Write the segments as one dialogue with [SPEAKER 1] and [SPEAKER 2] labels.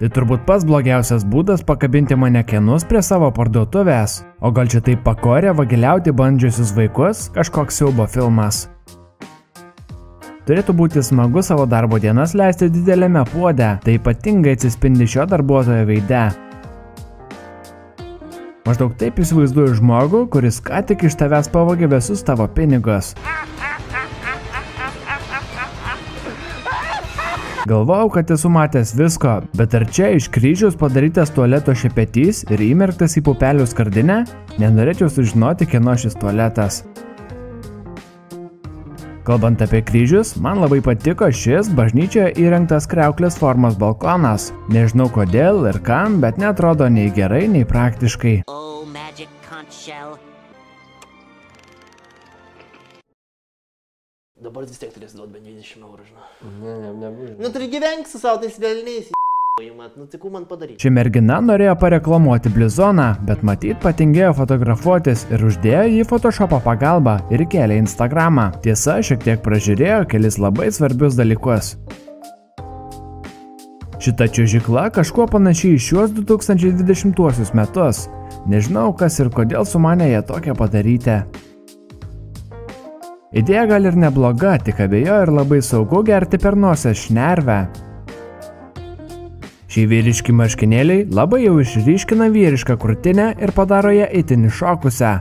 [SPEAKER 1] Tai turbūt pats blogiausias būdas pakabinti manekenus prie savo parduotuvės. O gal čia taip pakorė vagiliauti bandžiusius vaikus kažkoks siaubo filmas. Turėtų būti smagu savo darbo dienas leisti didelėme puode, tai ypatingai atsispindi šio darbuotojo veide. Maždaug taip įsivaizduoju žmogų, kuris ką tik iš tavęs pavogė visus tavo pinigus. Galvojau, kad esu matęs visko, bet ar čia iš kryžiaus padarytas tualeto šepetys ir įmerktas į pupelių skardinę? Nenorėčiau sužinoti, kieno šis tualetas. Kalbant apie kryžius, man labai patiko šis bažnyčioje įrengtas kriauklės formos balkonas. Nežinau kodėl ir kam, bet neatrodo nei gerai, nei praktiškai.
[SPEAKER 2] Dabar vis tiek turėsi duoti bent 20 eurų, žinau.
[SPEAKER 3] Nebūtų.
[SPEAKER 2] Nu, turi gyvenk su savo tais velniais, nu, tai man padaryti.
[SPEAKER 1] Ši mergina norėjo pareklamuoti blizoną, bet matyt patingėjo fotografuotis ir uždėjo jį Photoshopo pagalba ir įkėlė į Instagramą. Tiesa, šiek tiek pražiūrėjo kelis labai svarbius dalykus. Šita čiuožykla kažkuo panašiai į šiuos 2020 metus. Nežinau, kas ir kodėl sumanė ją tokią padaryti. Idėja gal ir nebloga, tik abejo ir labai saugu gerti per nosies šnervę. Šie vyriški marškinėliai labai jau išryškina vyrišką krūtinę ir padaro ją itin iššokusią.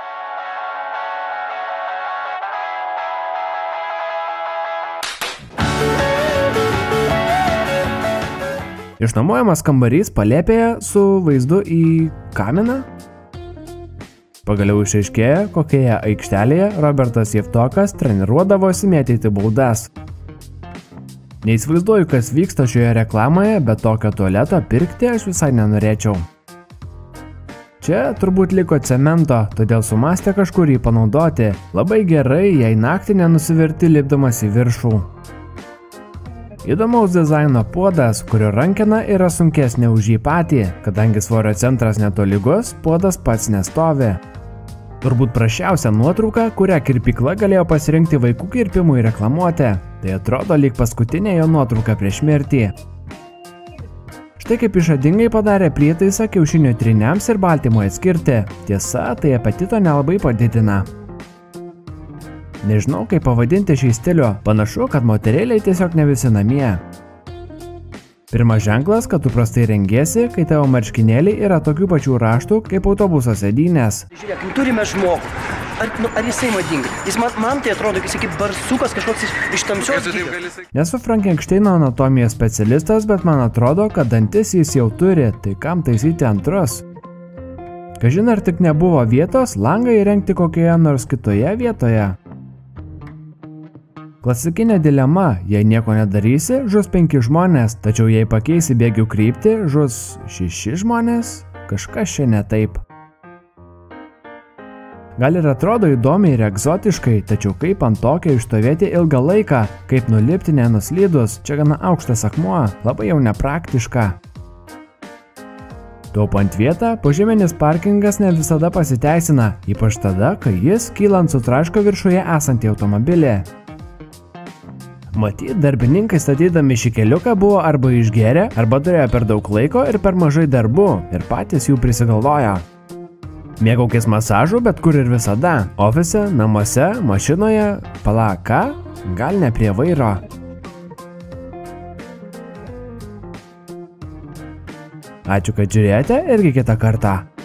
[SPEAKER 1] Išnuomojamas kambarys palėpėje su vaizdu į kaminą. Pagaliau išaiškėjo, kokioje aikštelėje Robertas Javtokas treniruodavosi mėtyti baudas. Neįsivaizduoju, kas vyksta šioje reklamoje, bet tokio tualeto pirkti aš visai nenorėčiau. Čia turbūt liko cemento, todėl sumastė kažkur jį panaudoti. Labai gerai, jei naktį nenusivirti lipdamas į viršų. Įdomaus dizaino puodas, kurio rankena yra sunkesnė už jį patį, kadangi svorio centras netolygus, puodas pats nestovi. Turbūt prašiausia nuotrauka, kurią kirpykla galėjo pasirinkti vaikų kirpimui reklamuoti. Tai atrodo lyg paskutinė jo nuotrauka prieš mirtį. Štai kaip išradingai padarė prietaisą kiaušinio tryniams ir baltymui atskirti. Tiesa, tai apetito nelabai padidina. Nežinau, kaip pavadinti šį stilių. Panašu, kad moterėliai tiesiog ne visi namie. Pirmas ženklas, kad tu prastai rengiesi, kai tavo marškinėliai yra tokių pačių raštų kaip autobuso sėdynės.
[SPEAKER 4] Žiūrėk, turime žmogų. Ar jisai madingas? Man tai atrodo, kad jis kaip barsukas kažkoks iš tamsios gilės.
[SPEAKER 1] Nesu Frankenšteino anatomijos specialistas, bet man atrodo, kad dantis jis jau turi, tai kam taisyti antrus? Kažin ar tik nebuvo vietos langą įrengti kokioje nors kitoje vietoje. Klasikinė dilema, jei nieko nedarysi, žus 5 žmonės, tačiau jei pakeisi bėgių kryptį, žus 6 žmonės, kažkas čia ne taip. Gal ir atrodo įdomiai ir egzotiškai, tačiau kaip ant tokio išstovėti ilgą laiką, kaip nulipti nenuslydus, čia gana aukštas akmuo, labai jau nepraktiška. Taupant vietą, požeminis parkingas ne visada pasiteisina, ypač tada, kai jis kylant sutraško viršuje esantį automobilį. Matyt, darbininkai statydami šį keliuką buvo arba išgėrę, arba turėjo per daug laiko ir per mažai darbų, ir patys jų prisigalvojo. Mėgaukis masažu, bet kur ir visada. Ofise, namuose, mašinoje, palauk, ką? Gal ne prie vairo. Ačiū, kad žiūrėjote ir iki kitą kartą.